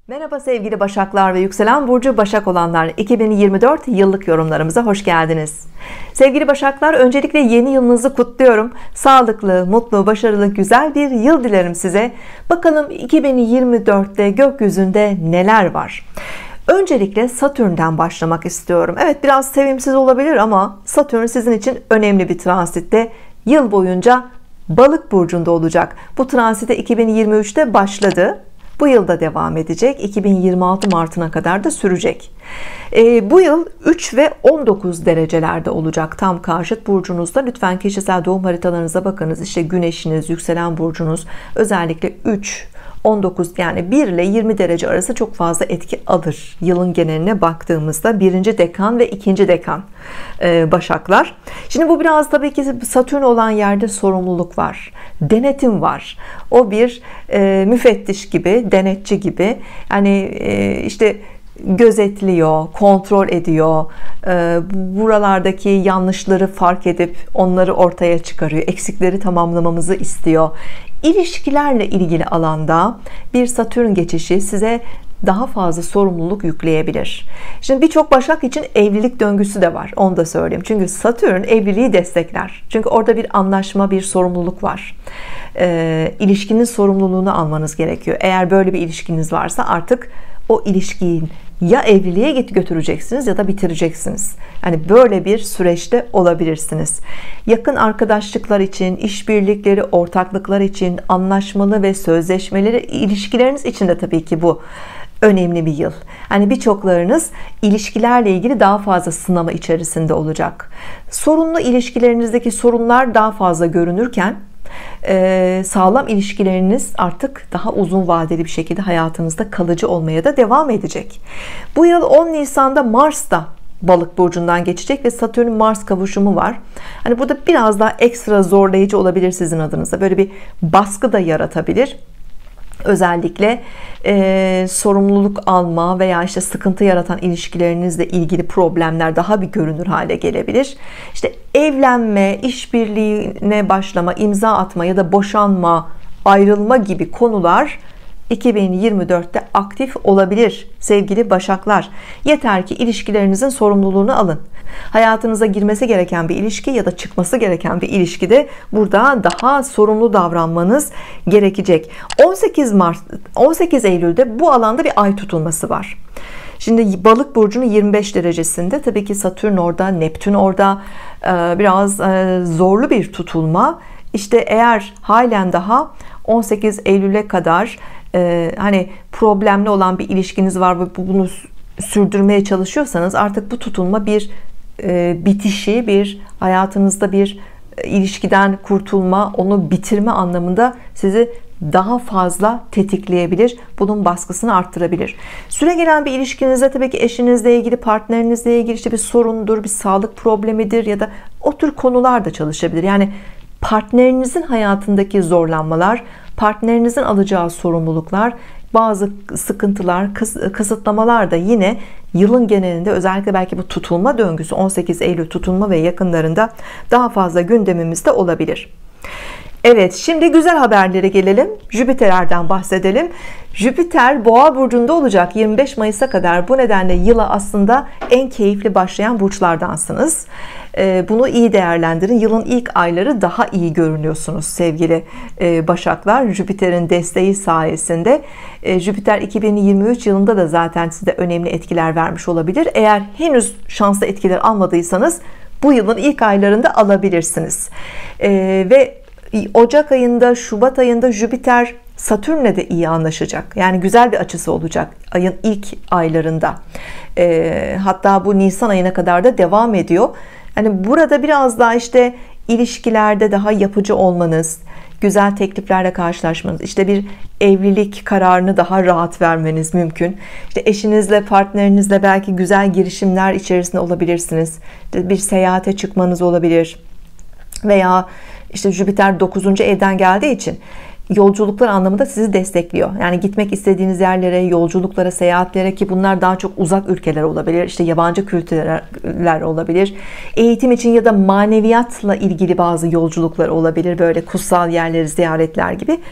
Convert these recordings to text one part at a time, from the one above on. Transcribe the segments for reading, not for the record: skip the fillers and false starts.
Merhaba sevgili Başaklar ve yükselen burcu Başak olanlar, 2024 yıllık yorumlarımıza hoş geldiniz. Sevgili Başaklar, öncelikle yeni yılınızı kutluyorum. Sağlıklı, mutlu, başarılı, güzel bir yıl dilerim size. Bakalım 2024'te gökyüzünde neler var? Öncelikle Satürn'den başlamak istiyorum. Evet, biraz sevimsiz olabilir ama Satürn sizin için önemli bir transitte. Yıl boyunca Balık burcunda olacak. Bu transite 2023'te başladı. Bu yılda devam edecek. 2026 Mart'ına kadar da sürecek. Bu yıl 3 ve 19 derecelerde olacak. Tam karşıt burcunuzda. Lütfen kişisel doğum haritalarınıza bakınız. İşte güneşiniz, yükselen burcunuz özellikle 3, 19 yani 1 ile 20 derece arası çok fazla etki alır. Yılın geneline baktığımızda 1. dekan ve 2. dekan Başaklar. Şimdi bu biraz tabii ki Satürn olan yerde sorumluluk var. Denetim var. O bir müfettiş gibi, denetçi gibi. Yani işte gözetliyor, kontrol ediyor. Buralardaki yanlışları fark edip onları ortaya çıkarıyor. Eksikleri tamamlamamızı istiyor. İlişkilerle ilgili alanda bir Satürn geçişi size daha fazla sorumluluk yükleyebilir. Şimdi birçok Başak için evlilik döngüsü de var. Onu da söyleyeyim. Çünkü Satürn evliliği destekler. Çünkü orada bir anlaşma, bir sorumluluk var. İlişkinin sorumluluğunu almanız gerekiyor. Eğer böyle bir ilişkiniz varsa artık o ilişkiyi ya evliliğe götüreceksiniz ya da bitireceksiniz. Yani böyle bir süreçte olabilirsiniz. Yakın arkadaşlıklar için, işbirlikleri, ortaklıklar için, anlaşmalı ve sözleşmeleri ilişkileriniz için de tabii ki bu önemli bir yıl. Yani birçoklarınız ilişkilerle ilgili daha fazla sınama içerisinde olacak. Sorunlu ilişkilerinizdeki sorunlar daha fazla görünürken sağlam ilişkileriniz artık daha uzun vadeli bir şekilde hayatınızda kalıcı olmaya da devam edecek. Bu yıl 10 Nisan'da Mars da Balık burcundan geçecek ve Satürn Mars kavuşumu var. Hani burada biraz daha ekstra zorlayıcı olabilir sizin adınıza. Böyle bir baskı da yaratabilir. Özellikle sorumluluk alma veya işte sıkıntı yaratan ilişkilerinizle ilgili problemler daha bir görünür hale gelebilir. İşte evlenme, işbirliğine başlama, imza atma ya da boşanma, ayrılma gibi konular 2024'te aktif olabilir sevgili Başaklar. Yeter ki ilişkilerinizin sorumluluğunu alın. Hayatınıza girmesi gereken bir ilişki ya da çıkması gereken bir ilişkide burada daha sorumlu davranmanız gerekecek. 18 Eylül'de bu alanda bir ay tutulması var. Şimdi Balık burcunun 25 derecesinde, tabii ki Satürn orada, Neptün orada, biraz zorlu bir tutulma. İşte eğer halen daha 18 Eylül'e kadar hani problemli olan bir ilişkiniz var ve bunu sürdürmeye çalışıyorsanız, artık bu tutulma bir bitişi, bir hayatınızda bir ilişkiden kurtulma, onu bitirme anlamında sizi daha fazla tetikleyebilir. Bunun baskısını arttırabilir. Süre gelen bir ilişkinizde tabii ki eşinizle ilgili, partnerinizle ilgili işte bir sorundur, bir sağlık problemidir ya da o tür konular da çalışabilir. Yani partnerinizin hayatındaki zorlanmalar, partnerinizin alacağı sorumluluklar, bazı sıkıntılar, kısıtlamalar da yine yılın genelinde, özellikle belki bu tutulma döngüsü 18 Eylül tutulma ve yakınlarında daha fazla gündemimizde olabilir. Evet, şimdi güzel haberlere gelelim. Jüpiter'den bahsedelim. Jüpiter Boğa burcunda olacak 25 Mayıs'a kadar. Bu nedenle yıla aslında en keyifli başlayan burçlardansınız. Bunu iyi değerlendirin. Yılın ilk ayları daha iyi görünüyorsunuz sevgili Başaklar. Jüpiter'in desteği sayesinde. Jüpiter 2023 yılında da zaten size önemli etkiler vermiş olabilir. Eğer henüz şanslı etkiler almadıysanız bu yılın ilk aylarında alabilirsiniz. Ve Ocak ayında, Şubat ayında Jüpiter Satürn'le de iyi anlaşacak. Yani güzel bir açısı olacak ayın ilk aylarında. Hatta bu Nisan ayına kadar da devam ediyor. Yani burada biraz daha işte ilişkilerde daha yapıcı olmanız, güzel tekliflerle karşılaşmanız, işte bir evlilik kararını daha rahat vermeniz mümkün. İşte eşinizle, partnerinizle belki güzel girişimler içerisinde olabilirsiniz. İşte bir seyahate çıkmanız olabilir. Veya işte Jüpiter 9. evden geldiği için yolculuklar anlamında sizi destekliyor. Yani gitmek istediğiniz yerlere, yolculuklara, seyahatlere, ki bunlar daha çok uzak ülkeler olabilir, işte yabancı kültürler olabilir, eğitim için ya da maneviyatla ilgili bazı yolculuklar olabilir, böyle kutsal yerleri ziyaretler gibi.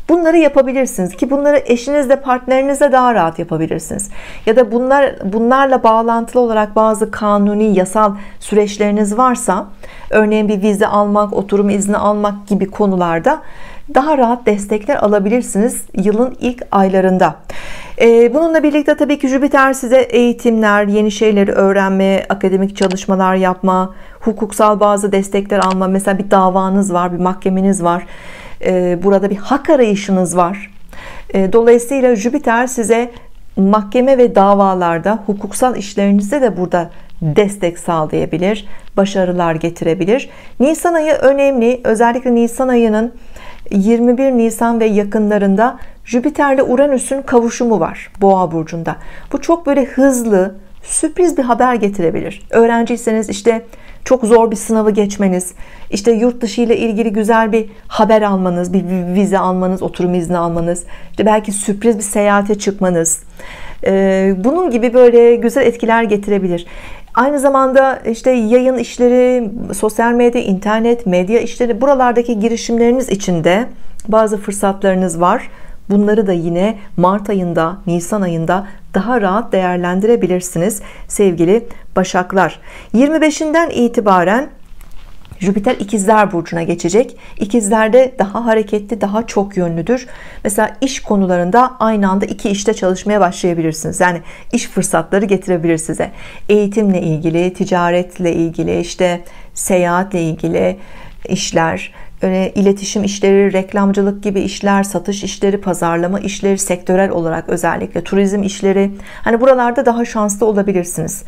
Bunları yapabilirsiniz ki bunları eşinizle, partnerinizle daha rahat yapabilirsiniz. Ya da bunlarla bağlantılı olarak bazı kanuni, yasal süreçleriniz varsa, örneğin bir vize almak, oturum izni almak gibi konularda daha rahat destekler alabilirsiniz yılın ilk aylarında. Bununla birlikte tabii ki Jüpiter size eğitimler, yeni şeyleri öğrenme, akademik çalışmalar yapma, hukuksal bazı destekler alma. Mesela bir davanız var, bir mahkemeniz var. Burada bir hak arayışınız var. Dolayısıyla Jüpiter size mahkeme ve davalarda, hukuksal işlerinizde de burada destek sağlayabilir, başarılar getirebilir. Nisan ayı önemli. Özellikle Nisan ayının 21 Nisan ve yakınlarında Jüpiter'le Uranüs'ün kavuşumu var Boğa burcunda. Bu çok böyle hızlı, sürpriz bir haber getirebilir. Öğrenciyseniz işte çok zor bir sınavı geçmeniz, işte yurt dışı ile ilgili güzel bir haber almanız, bir vize almanız, oturum izni almanız, işte belki sürpriz bir seyahate çıkmanız, bunun gibi böyle güzel etkiler getirebilir. Aynı zamanda işte yayın işleri, sosyal medya, internet, medya işleri, buralardaki girişimleriniz için de bazı fırsatlarınız var. Bunları da yine Mart ayında, Nisan ayında daha rahat değerlendirebilirsiniz sevgili Başaklar. 25'inden itibaren Jüpiter İkizler burcuna geçecek. İkizlerde daha hareketli, daha çok yönlüdür. Mesela iş konularında aynı anda iki işte çalışmaya başlayabilirsiniz. Yani iş fırsatları getirebilir size. Eğitimle ilgili, ticaretle ilgili, işte seyahatle ilgili işler, öyle iletişim işleri, reklamcılık gibi işler, satış işleri, pazarlama işleri, sektörel olarak özellikle turizm işleri. Hani buralarda daha şanslı olabilirsiniz.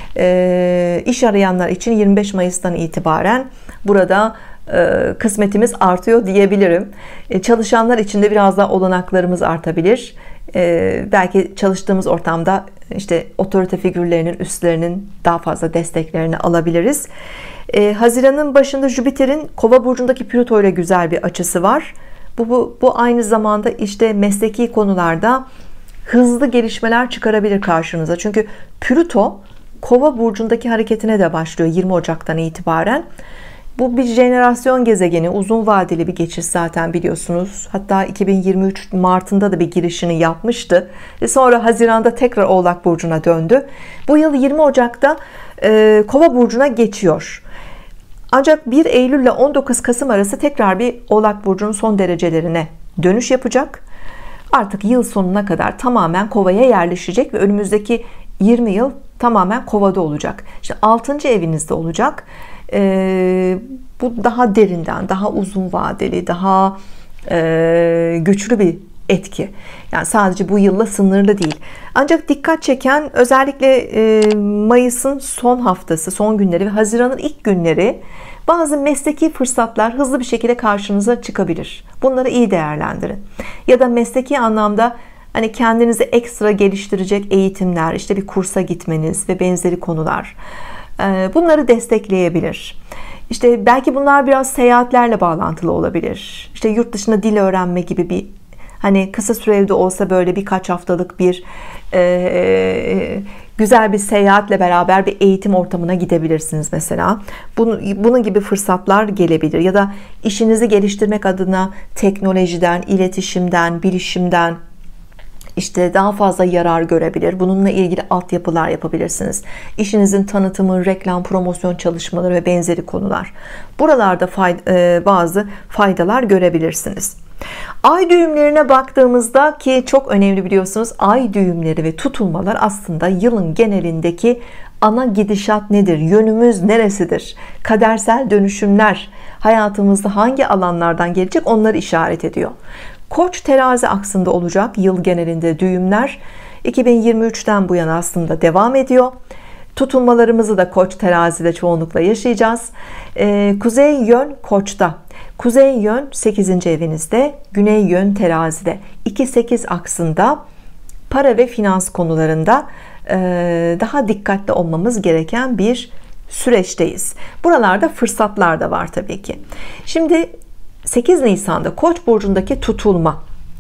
İş arayanlar için 25 Mayıs'tan itibaren burada kısmetimiz artıyor diyebilirim. Çalışanlar için de biraz daha olanaklarımız artabilir. Belki çalıştığımız ortamda işte otorite figürlerinin, üstlerinin daha fazla desteklerini alabiliriz. Haziran'ın başında Jüpiter'in Kova burcundaki Plüto ile güzel bir açısı var. Bu aynı zamanda işte mesleki konularda hızlı gelişmeler çıkarabilir karşınıza. Çünkü Plüto Kova burcundaki hareketine de başlıyor 20 Ocak'tan itibaren. Bu bir jenerasyon gezegeni, uzun vadeli bir geçiş zaten biliyorsunuz. Hatta 2023 Mart'ında da bir girişini yapmıştı. Sonra Haziran'da tekrar Oğlak burcuna döndü. Bu yıl 20 Ocak'ta Kova burcuna geçiyor. Ancak 1 Eylül ile 19 Kasım arası tekrar bir Oğlak burcunun son derecelerine dönüş yapacak. Artık yıl sonuna kadar tamamen Kova'ya yerleşecek ve önümüzdeki 20 yıl tamamen Kova'da olacak. İşte 6. evinizde olacak. Bu daha derinden, daha uzun vadeli, daha güçlü bir etki. Yani sadece bu yılla sınırlı değil. Ancak dikkat çeken özellikle Mayıs'ın son haftası, son günleri ve Haziran'ın ilk günleri bazı mesleki fırsatlar hızlı bir şekilde karşınıza çıkabilir. Bunları iyi değerlendirin. Ya da mesleki anlamda hani kendinizi ekstra geliştirecek eğitimler, işte bir kursa gitmeniz ve benzeri konular, bunları destekleyebilir. İşte belki bunlar biraz seyahatlerle bağlantılı olabilir. İşte yurt dışında dil öğrenme gibi bir, hani kısa süreli de olsa böyle birkaç haftalık bir güzel bir seyahatle beraber bir eğitim ortamına gidebilirsiniz mesela. Bunun gibi fırsatlar gelebilir. Ya da işinizi geliştirmek adına teknolojiden, iletişimden, bilişimden işte daha fazla yarar görebilir. Bununla ilgili altyapılar yapabilirsiniz. İşinizin tanıtımı, reklam, promosyon çalışmaları ve benzeri konular. Buralarda bazı faydalar görebilirsiniz. Ay düğümlerine baktığımızda, ki çok önemli biliyorsunuz, ay düğümleri ve tutulmalar aslında yılın genelindeki ana gidişat nedir? Yönümüz neresidir? Kadersel dönüşümler hayatımızda hangi alanlardan gelecek, onları işaret ediyor. Koç terazi aksında olacak yıl genelinde düğümler. 2023'ten bu yana aslında devam ediyor. Tutulmalarımızı da Koç terazide çoğunlukla yaşayacağız. Kuzey yön Koç'ta, kuzey yön 8. evinizde, güney yön terazide. 2-8 aksında para ve finans konularında daha dikkatli olmamız gereken bir süreçteyiz. Buralarda fırsatlar da var tabii ki. Şimdi 8 Nisan'da Koç burcundaki tutulma,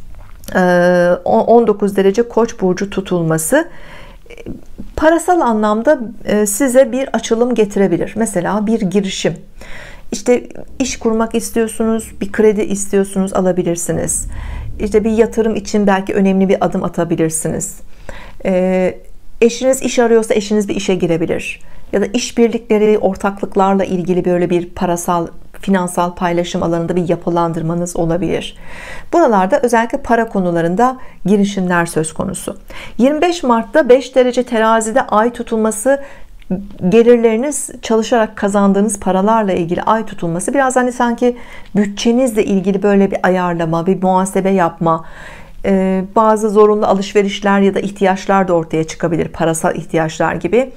19 derece Koç burcu tutulması parasal anlamda size bir açılım getirebilir. Mesela bir girişim, işte iş kurmak istiyorsunuz, bir kredi istiyorsunuz, alabilirsiniz. işte bir yatırım için belki önemli bir adım atabilirsiniz. Eşiniz iş arıyorsa eşiniz bir işe girebilir. Ya da işbirlikleri, ortaklıklarla ilgili böyle bir parasal, finansal paylaşım alanında bir yapılandırmanız olabilir. Buralarda özellikle para konularında girişimler söz konusu. 25 Mart'ta 5 derece terazide ay tutulması, gelirleriniz, çalışarak kazandığınız paralarla ilgili ay tutulması, biraz hani sanki bütçenizle ilgili böyle bir ayarlama, bir muhasebe yapma, bazı zorunlu alışverişler ya da ihtiyaçlar da ortaya çıkabilir, parasal ihtiyaçlar gibi.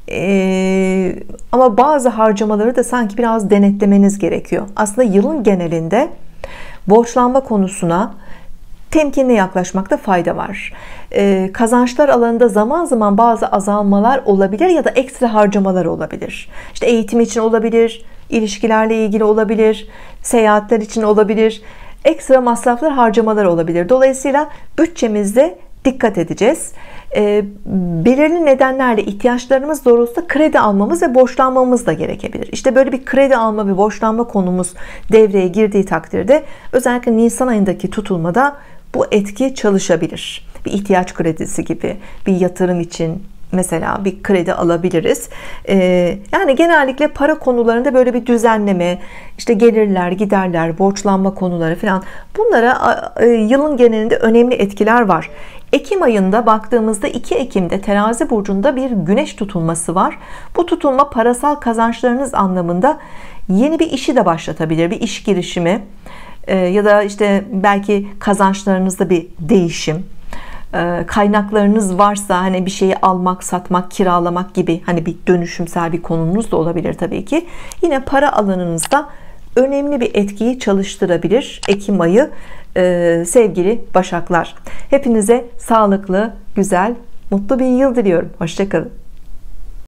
Ama bazı harcamaları da sanki biraz denetlemeniz gerekiyor. Aslında yılın genelinde borçlanma konusuna temkinli yaklaşmakta fayda var. Kazançlar alanında zaman zaman bazı azalmalar olabilir ya da ekstra harcamalar olabilir. İşte eğitim için olabilir, ilişkilerle ilgili olabilir, seyahatler için olabilir, ekstra masraflar, harcamalar olabilir. Dolayısıyla bütçemizde dikkat edeceğiz. Belirli nedenlerle ihtiyaçlarımız doğrultusunda kredi almamız ve borçlanmamız da gerekebilir. İşte böyle bir kredi alma ve borçlanma konumuz devreye girdiği takdirde özellikle Nisan ayındaki tutulmada bu etki çalışabilir. Bir ihtiyaç kredisi gibi, bir yatırım için mesela bir kredi alabiliriz. Yani genellikle para konularında böyle bir düzenleme, işte gelirler, giderler, borçlanma konuları falan, bunlara yılın genelinde önemli etkiler var. Ekim ayında baktığımızda 2 Ekim'de Terazi burcunda bir güneş tutulması var. Bu tutulma parasal kazançlarınız anlamında yeni bir işi de başlatabilir, bir iş girişimi ya da işte belki kazançlarınızda bir değişim. Kaynaklarınız varsa hani bir şeyi almak, satmak, kiralamak gibi hani bir dönüşümsel bir konunuz da olabilir tabii ki. Yine para alanınızda önemli bir etkiyi çalıştırabilir Ekim ayı sevgili Başaklar. Hepinize sağlıklı, güzel, mutlu bir yıl diliyorum. Hoşça kalın.